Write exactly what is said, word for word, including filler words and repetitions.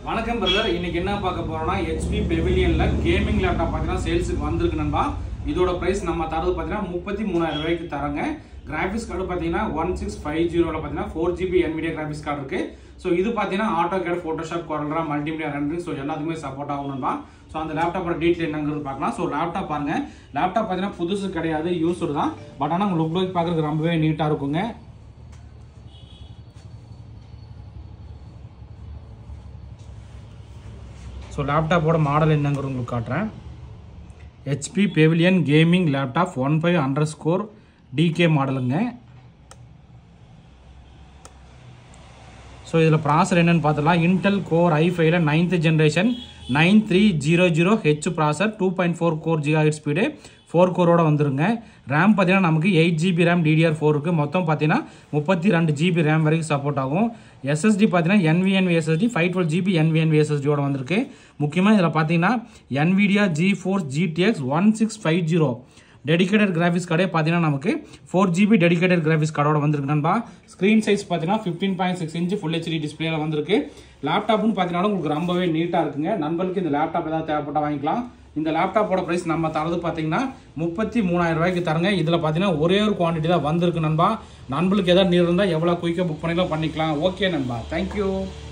வணக்கம் பிரதர். இன்னைக்கு என்ன பார்க்க போறோம்னா H P Pavilion-ல கேமிங் லேப்டாப் பார்த்தீங்கன்னா சேல்ஸுக்கு வந்திருக்கு நண்பா. இதோட பிரைஸ் நம்ம தரது பார்த்தீங்கன்னா முப்பத்தி மூணாயிரம் ரூபாய்க்கு தரங்க. கிராஃபிக்ஸ் கார்டு பார்த்தீங்கன்னா ஒன் சிக்ஸ் ஃபைவ் ஜீரோல பார்த்தீங்கன்னா four GB NVIDIA graphics card இருக்கு. ஸோ இது பார்த்தீங்கன்னா AutoCAD, Photoshop, CorelDRAW, multimedia rendering so எல்லாத்துக்குமே சப்போர்ட் ஆகும் நண்பா. ஸோ அந்த லேப்டாப்போட டீட்டெயில் என்னங்கிறது பார்க்கலாம். ஸோ லேப்டாப் பாருங்க, லேப்டாப் பார்த்தீங்கன்னா புதுசு கிடையாது, யூஸ்டு தான். பட் ஆனால் உங்களுக்கு லுக் பார்க்கறதுக்கு ரொம்பவே நீட்டாக இருக்குங்க. ஸோ லேப்டாப்போட மாடல் என்னங்கிறது உங்களுக்கு காட்டுறேன். H P Pavilion gaming laptop one five under score TK மாடலுங்க. ஸோ இதில் ப்ராசர் என்னன்னு பார்த்துலாம். இன்டெல் கோர் ஐ ஃபைவ்ல ninth generation nine three zero zero H processor, two point four core gigahertz speed, four கோரோட வந்துருங்க. ரேம் பார்த்தீங்கன்னா நமக்கு eight GB RAM D D R four இருக்குது. மொத்தம் பார்த்தீங்கன்னா முப்பத்தி ரெண்டு ஜிபி ரேம் வரைக்கும் சப்போர்ட் ஆகும். எஸ்எஸ்டி பார்த்தீங்கன்னா NVNV SSD five twelve GB NVNV எஸ்எஸ்டியோட வந்திருக்கு. முக்கியமாக இதில் பார்த்தீங்கன்னா NVIDIA GeForce G T X one six five zero dedicated graphics கார்டே பார்த்தீங்கன்னா நமக்கு ஃபோர் ஜிபி டெடிகேட்டட் கிராஃபிக்ஸ் கார்டோட வந்திருக்கு நண்பா. ஸ்க்ரீன் சைஸ் பார்த்தீங்கன்னா fifteen point six inch full HD டிஸ்பிளேல வந்திருக்கு. லேப்டாப்னு பார்த்தீங்கன்னா உங்களுக்கு ரொம்பவே நீட்டாக இருக்குங்க. நண்பர்களுக்கு இந்த லேப்டாப் ஏதாவது தேவைப்பட்டால் வாங்கிக்கலாம். இந்த லேப்டாப்போட பிரைஸ் நம்ம தரது பார்த்தீங்கன்னா முப்பத்தி மூணாயிரம் ரூபாய்க்கு தரங்க. இதில் பார்த்தீங்கன்னா ஒரே ஒரு குவான்டிட்டி தான் வந்திருக்கு நண்பா. நண்பர்களுக்கு ஏதாவது நீர் இருந்தால் எவ்வளோ குயிக்காக புக் பண்ணிக்கலாம் பண்ணிக்கலாம். ஓகே நண்பா, தேங்க்யூ.